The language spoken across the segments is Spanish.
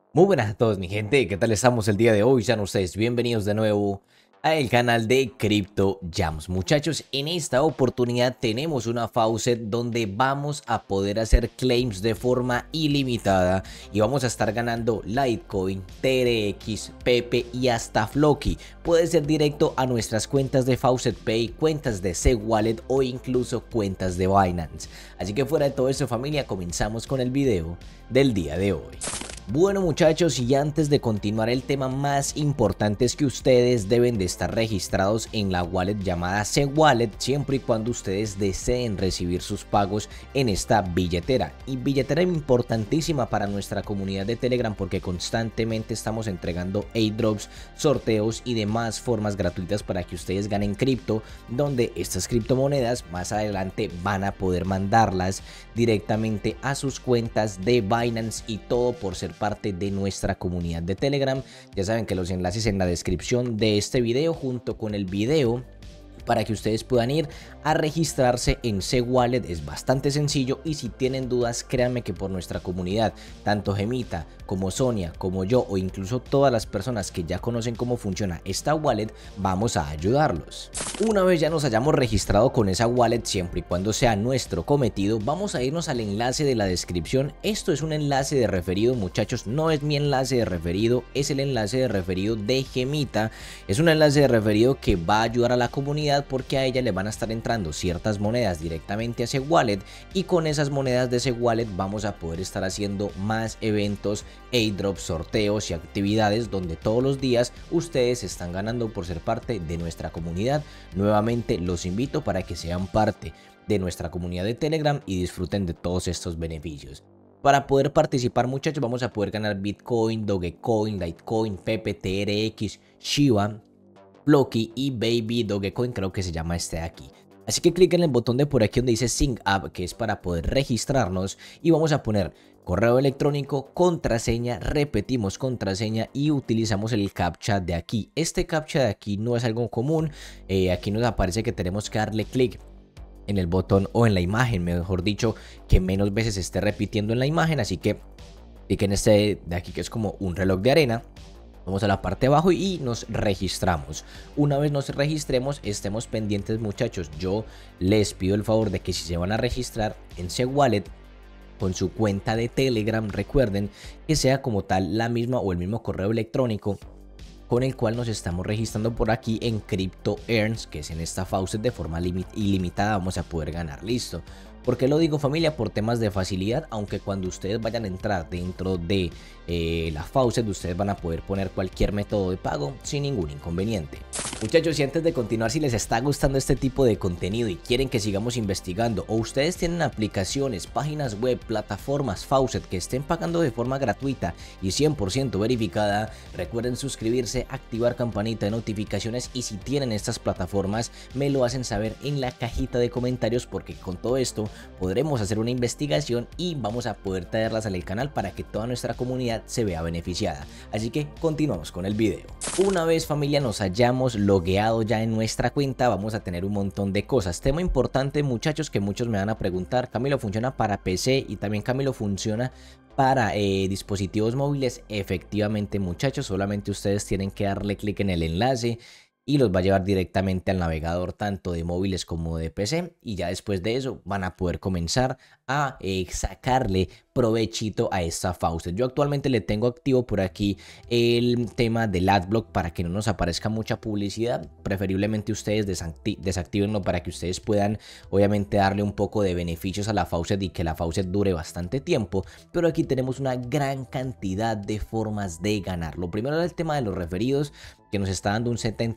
Muy buenas a todos mi gente, ¿qué tal estamos el día de hoy? Sean ustedes bienvenidos de nuevo al canal de Crypto Jams. Muchachos, en esta oportunidad tenemos una faucet donde vamos a poder hacer claims de forma ilimitada y vamos a estar ganando Litecoin, TRX, Pepe y hasta Floki. Puede ser directo a nuestras cuentas de Faucet Pay, cuentas de C-Wallet o incluso cuentas de Binance. Así que fuera de todo eso familia, comenzamos con el video del día de hoy. Bueno muchachos, y antes de continuar, el tema más importante es que ustedes deben de estar registrados en la wallet llamada C-Wallet siempre y cuando ustedes deseen recibir sus pagos en esta billetera. Y billetera importantísima para nuestra comunidad de Telegram porque constantemente estamos entregando airdrops, sorteos y demás formas gratuitas para que ustedes ganen cripto, donde estas criptomonedas más adelante van a poder mandarlas directamente a sus cuentas de Binance y todo por ser parte de nuestra comunidad de Telegram. Ya saben que los enlaces en la descripción de este video junto con el video para que ustedes puedan ir a registrarse en C-Wallet. Es bastante sencillo y si tienen dudas créanme que por nuestra comunidad, tanto Gemita como Sonia como yo o incluso todas las personas que ya conocen cómo funciona esta wallet, vamos a ayudarlos. Una vez ya nos hayamos registrado con esa wallet, siempre y cuando sea nuestro cometido, vamos a irnos al enlace de la descripción. Esto es un enlace de referido muchachos, no es mi enlace de referido, es el enlace de referido de Gemita. Es un enlace de referido que va a ayudar a la comunidad porque a ella le van a estar entrando ciertas monedas directamente a ese wallet y con esas monedas de ese wallet vamos a poder estar haciendo más eventos, airdrops, sorteos y actividades donde todos los días ustedes están ganando por ser parte de nuestra comunidad. Nuevamente los invito para que sean parte de nuestra comunidad de Telegram y disfruten de todos estos beneficios. Para poder participar muchachos vamos a poder ganar Bitcoin, Dogecoin, Litecoin, Pepe, TRX, Shiba, Floki y Baby Dogecoin, creo que se llama este de aquí. Así que clic en el botón de por aquí donde dice Sync Up, que es para poder registrarnos, y vamos a poner correo electrónico, contraseña, repetimos contraseña y utilizamos el captcha de aquí. Este captcha de aquí no es algo común, aquí nos aparece que tenemos que darle clic en el botón o en la imagen, mejor dicho, que menos veces esté repitiendo en la imagen, así que clic en este de aquí que es como un reloj de arena. Vamos a la parte de abajo y nos registramos. Una vez nos registremos, estemos pendientes muchachos. Yo les pido el favor de que si se van a registrar en C-Wallet con su cuenta de Telegram, recuerden que sea como tal la misma o el mismo correo electrónico con el cual nos estamos registrando por aquí en Crypto Earns, que es en esta faucet de forma ilimitada vamos a poder ganar. Listo. ¿Por qué lo digo familia? Por temas de facilidad, aunque cuando ustedes vayan a entrar dentro de la faucet ustedes van a poder poner cualquier método de pago sin ningún inconveniente. Muchachos, y antes de continuar, si les está gustando este tipo de contenido y quieren que sigamos investigando o ustedes tienen aplicaciones, páginas web, plataformas faucet que estén pagando de forma gratuita y 100% verificada, recuerden suscribirse, activar campanita de notificaciones y si tienen estas plataformas me lo hacen saber en la cajita de comentarios porque con todo esto podremos hacer una investigación y vamos a poder traerlas al canal para que toda nuestra comunidad se vea beneficiada. Así que continuamos con el video. Una vez familia nos hayamos logueado ya en nuestra cuenta, vamos a tener un montón de cosas. Tema importante muchachos que muchos me van a preguntar: Camilo, ¿funciona para PC? Y también Camilo, ¿funciona para dispositivos móviles? Efectivamente muchachos, solamente ustedes tienen que darle clic en el enlace y los va a llevar directamente al navegador tanto de móviles como de PC y ya después de eso van a poder comenzar a sacarle provechito a esta faucet. Yo actualmente le tengo activo por aquí el tema del adblock para que no nos aparezca mucha publicidad. Preferiblemente ustedes desactívenlo para que ustedes puedan obviamente darle un poco de beneficios a la faucet y que la faucet dure bastante tiempo. Pero aquí tenemos una gran cantidad de formas de ganar. Lo primero es el tema de los referidos, que nos está dando un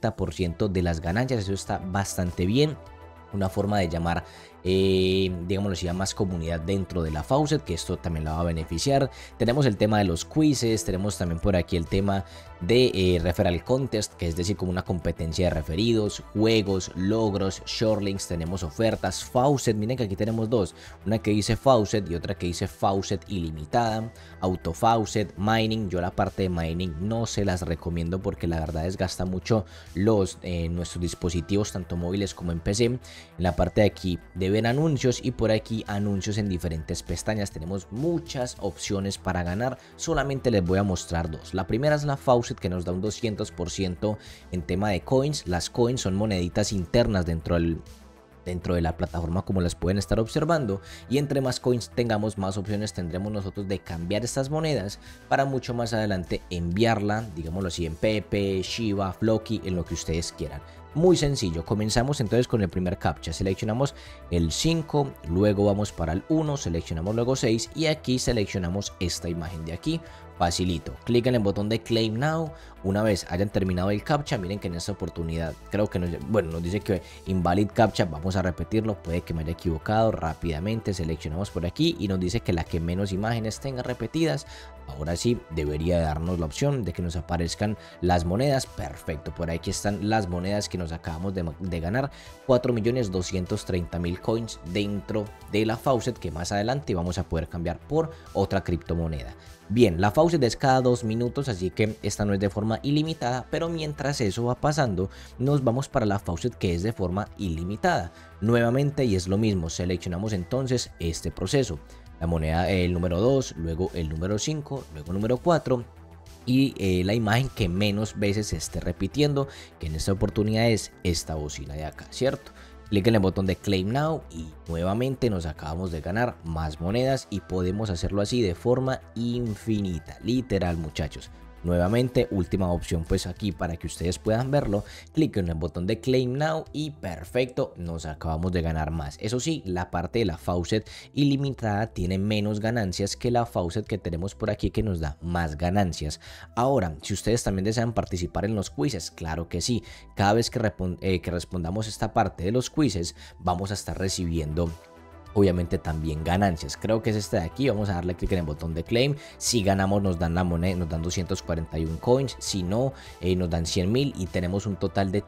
70% de las ganancias. Eso está bastante bien. Una forma de llamar, digámoslo así, a más comunidad dentro de la faucet, que esto también la va a beneficiar. Tenemos el tema de los quizzes, tenemos también por aquí el tema de referral contest, que es decir, como una competencia de referidos, juegos, logros, shortlinks, tenemos ofertas, faucet. Miren que aquí tenemos dos, una que dice faucet y otra que dice faucet ilimitada, auto faucet, mining. Yo la parte de mining no se las recomiendo porque la verdad desgasta mucho nuestros dispositivos tanto móviles como en PC. En la parte de aquí de ver anuncios y por aquí anuncios en diferentes pestañas. Tenemos muchas opciones para ganar, solamente les voy a mostrar dos. La primera es la faucet, que nos da un 200% en tema de coins. Las coins son moneditas internas dentro de la plataforma, como las pueden estar observando, y entre más coins tengamos, más opciones tendremos nosotros de cambiar estas monedas para mucho más adelante enviarla, digámoslo así, en Pepe, Shiba, Floki, en lo que ustedes quieran. Muy sencillo. Comenzamos entonces con el primer captcha. Seleccionamos el 5, luego vamos para el 1, seleccionamos luego 6 y aquí seleccionamos esta imagen de aquí. Facilito. Clic en el botón de Claim Now. Una vez hayan terminado el captcha, miren que en esta oportunidad creo que nos dice que invalid captcha. Vamos a repetirlo, puede que me haya equivocado. Rápidamente seleccionamos por aquí y nos dice que la que menos imágenes tenga repetidas. Ahora sí debería darnos la opción de que nos aparezcan las monedas. Perfecto, por aquí están las monedas que nos acabamos de ganar. 4.230.000 coins dentro de la faucet, que más adelante vamos a poder cambiar por otra criptomoneda. Bien, la faucet es cada 2 minutos, así que esta no es de forma ilimitada, pero mientras eso va pasando, nos vamos para la faucet que es de forma ilimitada. Nuevamente, y es lo mismo, seleccionamos entonces este proceso. La moneda, el número 2, luego el número 5, luego el número 4 y la imagen que menos veces se esté repitiendo, que en esta oportunidad es esta bocina de acá, ¿cierto? Clic en el botón de Claim Now y nuevamente nos acabamos de ganar más monedas y podemos hacerlo así de forma infinita, literal, muchachos. Nuevamente, última opción pues aquí para que ustedes puedan verlo, clic en el botón de Claim Now y perfecto, nos acabamos de ganar más. Eso sí, la parte de la faucet ilimitada tiene menos ganancias que la faucet que tenemos por aquí, que nos da más ganancias. Ahora, si ustedes también desean participar en los quizzes, claro que sí, cada vez que respondamos esta parte de los quizzes vamos a estar recibiendo obviamente también ganancias. Creo que es este de aquí. Vamos a darle clic en el botón de claim. Si ganamos nos dan la moneda, nos dan 241 coins. Si no, nos dan 100.000 y tenemos un total de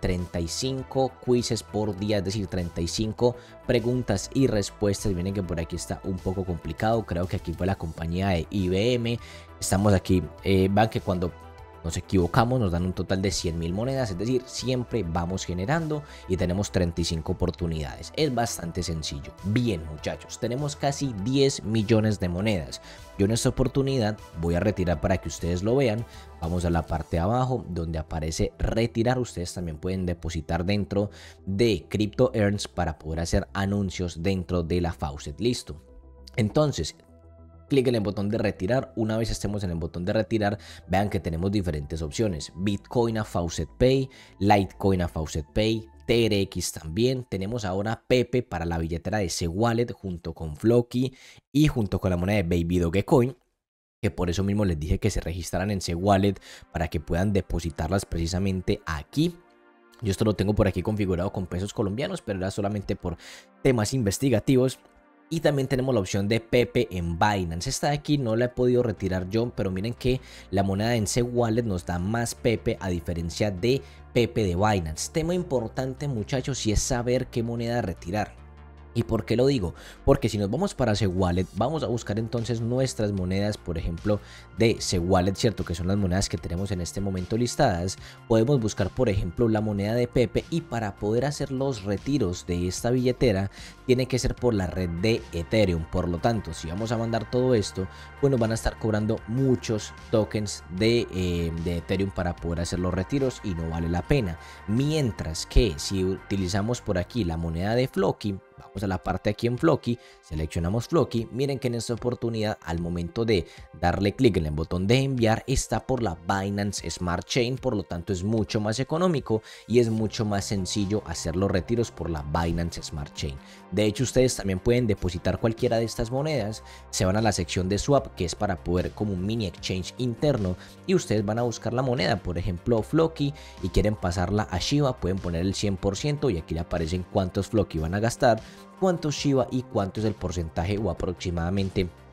35 quizzes por día, es decir, 35 preguntas y respuestas. Miren que por aquí está un poco complicado. Creo que aquí fue la compañía de IBM. Estamos aquí, van que cuando nos equivocamos nos dan un total de 100.000 monedas, es decir, siempre vamos generando y tenemos 35 oportunidades. Es bastante sencillo. Bien, muchachos, tenemos casi 10 millones de monedas. Yo en esta oportunidad voy a retirar para que ustedes lo vean. Vamos a la parte de abajo donde aparece retirar. Ustedes también pueden depositar dentro de Crypto Earns para poder hacer anuncios dentro de la faucet. Listo. Entonces, clic en el botón de retirar. Una vez estemos en el botón de retirar, vean que tenemos diferentes opciones: Bitcoin a Faucet Pay, Litecoin a Faucet Pay, TRX también. Tenemos ahora Pepe para la billetera de C-Wallet junto con Floki y junto con la moneda de Baby Dogecoin, que por eso mismo les dije que se registraran en C-Wallet para que puedan depositarlas precisamente aquí. Yo esto lo tengo por aquí configurado con pesos colombianos, pero era solamente por temas investigativos. Y también tenemos la opción de Pepe en Binance. Esta de aquí no la he podido retirar yo, pero miren que la moneda en C-Wallet nos da más Pepe a diferencia de Pepe de Binance. Tema importante, muchachos, y es saber qué moneda retirar. ¿Y por qué lo digo? Porque si nos vamos para C-Wallet, vamos a buscar entonces nuestras monedas, por ejemplo, de C-Wallet, ¿cierto? Que son las monedas que tenemos en este momento listadas. Podemos buscar, por ejemplo, la moneda de Pepe, y para poder hacer los retiros de esta billetera, tiene que ser por la red de Ethereum. Por lo tanto, si vamos a mandar todo esto, bueno, van a estar cobrando muchos tokens de Ethereum para poder hacer los retiros y no vale la pena. Mientras que si utilizamos por aquí la moneda de Floki, vamos a la parte aquí en Floki, seleccionamos Floki, miren que en esta oportunidad al momento de darle clic en el botón de enviar está por la Binance Smart Chain, por lo tanto es mucho más económico y es mucho más sencillo hacer los retiros por la Binance Smart Chain. De hecho, ustedes también pueden depositar cualquiera de estas monedas, se van a la sección de swap, que es para poder como un mini exchange interno, y ustedes van a buscar la moneda, por ejemplo Floki, y quieren pasarla a Shiba, pueden poner el 100% y aquí le aparecen cuántos Floki van a gastar, cuántos Shiba y cuánto es el porcentaje o aproximadamente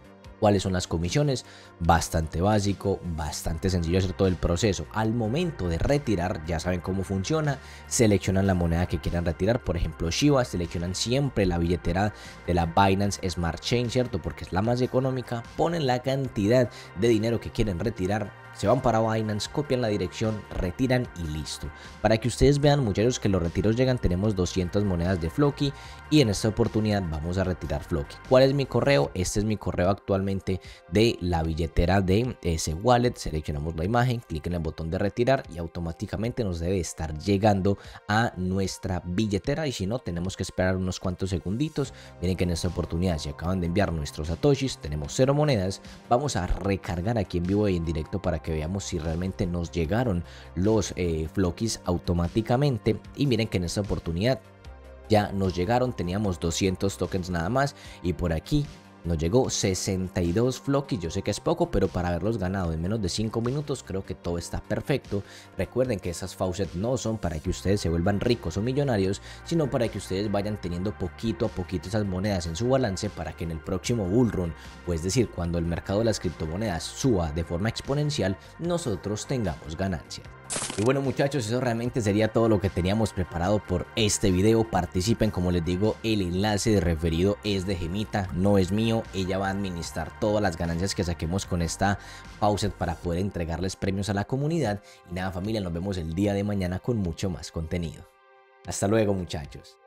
¿Cuáles son las comisiones? Bastante básico, bastante sencillo hacer todo el proceso. Al momento de retirar, ya saben cómo funciona, seleccionan la moneda que quieran retirar, por ejemplo Shiba, seleccionan siempre la billetera de la Binance Smart Chain, ¿cierto? Porque es la más económica, ponen la cantidad de dinero que quieren retirar, se van para Binance, copian la dirección, retiran y listo. Para que ustedes vean, muchachos, que los retiros llegan, tenemos 200 monedas de Floki y en esta oportunidad vamos a retirar Floki. ¿Cuál es mi correo? Este es mi correo actualmente de la billetera de ese wallet. Seleccionamos la imagen, clic en el botón de retirar y automáticamente nos debe estar llegando a nuestra billetera, y si no, tenemos que esperar unos cuantos segunditos. Miren que en esta oportunidad se acaban de enviar nuestros satoshis, tenemos 0 monedas. Vamos a recargar aquí en vivo y en directo para que veamos si realmente nos llegaron los Flokis automáticamente. Y miren que en esta oportunidad ya nos llegaron, teníamos 200 tokens nada más y por aquí nos llegó 62 Flokis. Yo sé que es poco, pero para haberlos ganado en menos de 5 minutos creo que todo está perfecto. Recuerden que esas faucets no son para que ustedes se vuelvan ricos o millonarios, sino para que ustedes vayan teniendo poquito a poquito esas monedas en su balance, para que en el próximo bull run, pues es decir, cuando el mercado de las criptomonedas suba de forma exponencial, nosotros tengamos ganancias. Y bueno, muchachos, eso realmente sería todo lo que teníamos preparado por este video. Participen, como les digo, el enlace de referido es de Gemita, no es mío. Ella va a administrar todas las ganancias que saquemos con esta faucet para poder entregarles premios a la comunidad. Y nada, familia, nos vemos el día de mañana con mucho más contenido. Hasta luego, muchachos.